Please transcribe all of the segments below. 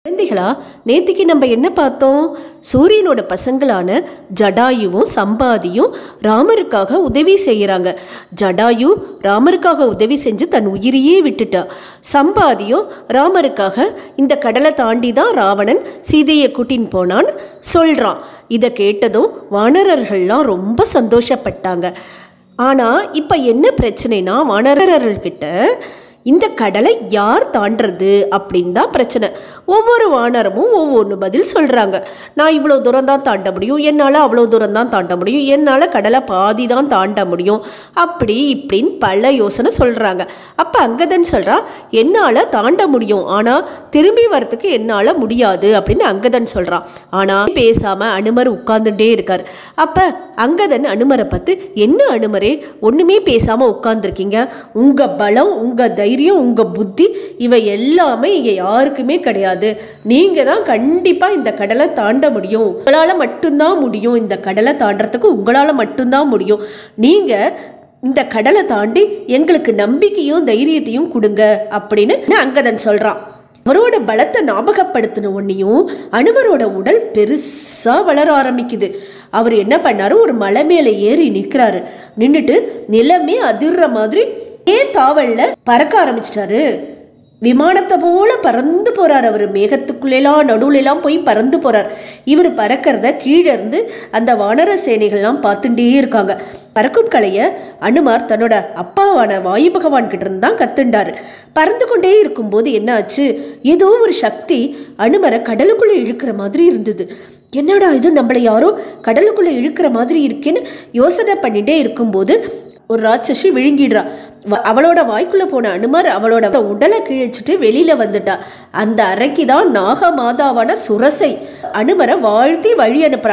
குழந்தைகளா, நேத்திக்கு நம்ம என்ன பார்த்தோம்? சூரியனோட பசங்களான ஜடாயுவும் சம்பாதியும் ராமருக்காக உதவி செய்கிறாங்க. ஜடாயு ராமருக்காக உதவி செஞ்சு தன் உயிரையே விட்டுட்டா. சம்பாதியும் ராமருக்காக இந்த கடலை தாண்டி தான் ராவணன் சீதையை கூட்டின்னு போனான்னு சொல்கிறான். இதை கேட்டதும் வானரர்கள்லாம் ரொம்ப சந்தோஷப்பட்டாங்க. ஆனால் இப்போ என்ன பிரச்சனைனா, வானரர்கள்கிட்ட இந்த கடலை யார் தாண்டறது அப்படின்னு தான் பிரச்சனை. ஒவ்வொரு வானரமும் ஒவ்வொன்று பதில் சொல்கிறாங்க. நான் இவ்வளோ தூரம் தான் தாண்ட முடியும், என்னால் அவ்வளோ தூரம் தான் தாண்ட முடியும், என்னால் கடலை பாதி தான் தாண்ட முடியும், அப்படி இப்படின்னு பல யோசனை சொல்கிறாங்க. அப்போ அங்கதன் சொல்கிறா, என்னால் தாண்ட முடியும், ஆனால் திரும்பி வரத்துக்கு என்னால் முடியாது அப்படின்னு அங்கதன் சொல்கிறான். ஆனால் பேசாமல் அனுமர் உட்கார்ந்துட்டே இருக்கார். அப்போ அங்கதன் அனுமரை பார்த்து, என்ன அனுமரே ஒன்றுமே பேசாமல் உட்கார்ந்துருக்கீங்க? உங்கள் பலம், உங்கள் தைரியம், உங்கள் புத்தி இவை எல்லாமே இங்கே யாருக்குமே கிடையாது. நீங்கள் தான் கண்டிப்பாக இந்த கடலை தாண்ட முடியும், உங்களால் மட்டும்தான் முடியும், இந்த கடலை தாண்டறதுக்கு உங்களால் மட்டும்தான் முடியும். நீங்கள் இந்த கடலை தாண்டி எங்களுக்கு நம்பிக்கையும் தைரியத்தையும் கொடுங்க அப்படின்னு அங்கதன் சொல்கிறான். அவரோட பலத்தை ஞாபகப்படுத்தின உடனேயும் அனுமரோட உடல் பெருசாக வளர ஆரம்பிக்குது. அவர் என்ன பண்ணாரு, ஒரு மலை மேலே ஏறி நிற்கிறாரு. நின்றுட்டு நிலமே அதிர்ற மாதிரி தாவல்ல பறக்க ஆரம்பிச்சிட்டாரு. விமானத்தை போல பறந்து போறார். அவர் மேகத்துக்குள்ளெல்லாம் நடுவுலாம் போய் பறந்து போறார். இவர் பறக்கிறத கீழே இருந்து அந்த வானர சேனைகள்லாம் பார்த்துட்டே இருக்காங்க. பறக்கும் கலையை அனுமார் தன்னோட அப்பாவான வாயு பகவான் கிட்ட இருந்து தான் கத்துண்டாரு. பறந்து கொண்டே இருக்கும்போது என்ன ஆச்சு, ஏதோ ஒரு சக்தி அனுமரை கடலுக்குள்ளே இழுக்கிற மாதிரி இருந்தது. என்னடா இது, நம்மளை யாரோ கடலுக்குள்ளே இழுக்கிற மாதிரி இருக்கேன்னு யோசனை பண்ணிட்டே இருக்கும்போது ஒரு ராட்சசி விழுங்கிடுறா. அவளோட வாய்க்குள்ள போன அனுமர் அவளோட உடலை கிழிச்சிட்டு வெளியில வந்துட்டா. அந்த அறைக்கு தான் நாகமாதாவான சுரசை அனுமரை வாழ்த்தி வழி அனுப்புறா.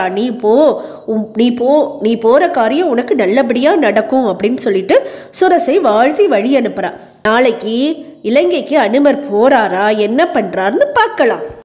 நீ போற காரியம் உனக்கு நல்லபடியா நடக்கும் அப்படின்னு சொல்லிட்டு சுரசை வாழ்த்தி வழி அனுப்புறா. நாளைக்கு இலங்கைக்கு அனுமர் போறாரா, என்ன பண்றாருன்னு பார்க்கலாம்.